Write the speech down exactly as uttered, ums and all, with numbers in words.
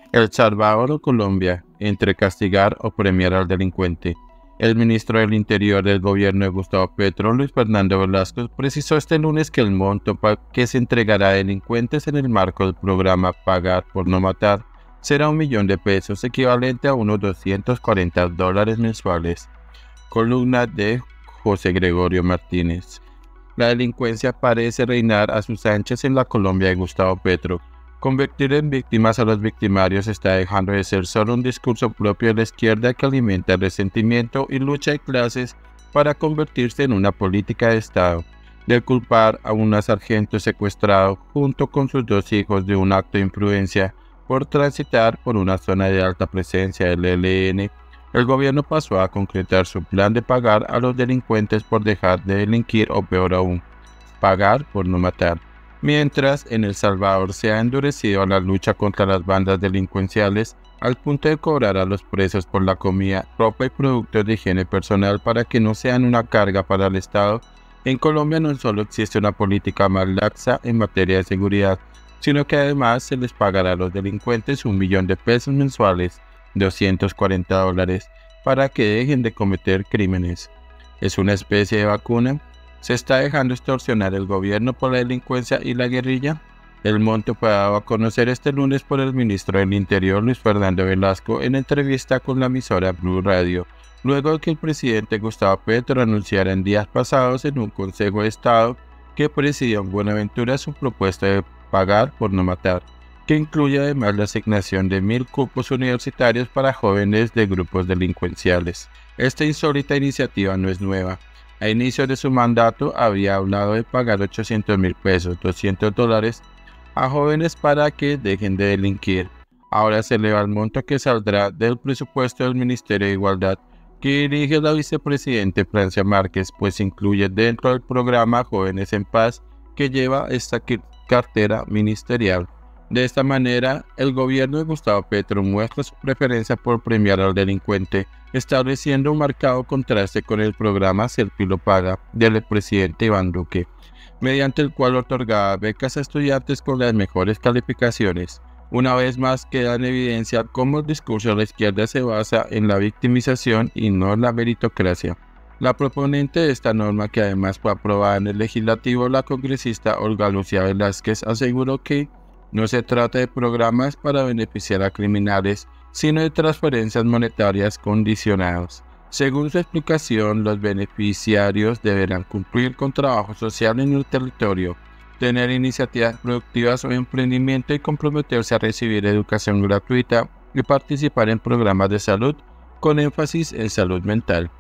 El Salvador o Colombia, entre castigar o premiar al delincuente. El ministro del Interior del gobierno de Gustavo Petro, Luis Fernando Velasco, precisó este lunes que el monto que se entregará a delincuentes en el marco del programa Pagar por no matar será un millón de pesos, equivalente a unos doscientos cuarenta dólares mensuales. Columna de José Gregorio Martínez. La delincuencia parece reinar a sus anchas en la Colombia de Gustavo Petro. Convertir en víctimas a los victimarios está dejando de ser solo un discurso propio de la izquierda que alimenta el resentimiento y lucha de clases para convertirse en una política de Estado. De culpar a un sargento secuestrado junto con sus dos hijos de un acto de imprudencia por transitar por una zona de alta presencia del E L N, el gobierno pasó a concretar su plan de pagar a los delincuentes por dejar de delinquir o peor aún, pagar por no matar. Mientras en El Salvador se ha endurecido la lucha contra las bandas delincuenciales al punto de cobrar a los presos por la comida, ropa y productos de higiene personal para que no sean una carga para el Estado, en Colombia no solo existe una política más laxa en materia de seguridad, sino que además se les pagará a los delincuentes un millón de pesos mensuales, doscientos cuarenta dólares, para que dejen de cometer crímenes. ¿Es una especie de vacuna? ¿Se está dejando extorsionar el gobierno por la delincuencia y la guerrilla? El monto fue dado a conocer este lunes por el ministro del Interior, Luis Fernando Velasco, en entrevista con la emisora Blue Radio, luego de que el presidente Gustavo Petro anunciara en días pasados en un Consejo de Estado que presidió en Buenaventura su propuesta de pagar por no matar, que incluye además la asignación de mil cupos universitarios para jóvenes de grupos delincuenciales. Esta insólita iniciativa no es nueva. A inicio de su mandato había hablado de pagar ochocientos mil pesos, doscientos dólares, a jóvenes para que dejen de delinquir. Ahora se eleva el monto que saldrá del presupuesto del Ministerio de Igualdad, que dirige la vicepresidente Francia Márquez, pues incluye dentro del programa Jóvenes en Paz, que lleva esta cartera ministerial. De esta manera, el gobierno de Gustavo Petro muestra su preferencia por premiar al delincuente, estableciendo un marcado contraste con el programa Selfie lo paga del presidente Iván Duque, mediante el cual otorgaba becas a estudiantes con las mejores calificaciones. Una vez más queda en evidencia cómo el discurso de la izquierda se basa en la victimización y no en la meritocracia. La proponente de esta norma, que además fue aprobada en el legislativo, la congresista Olga Lucía Velázquez, aseguró que no se trata de programas para beneficiar a criminales, sino de transferencias monetarias condicionadas. Según su explicación, los beneficiarios deberán cumplir con trabajo social en el territorio, tener iniciativas productivas o emprendimiento y comprometerse a recibir educación gratuita y participar en programas de salud con énfasis en salud mental.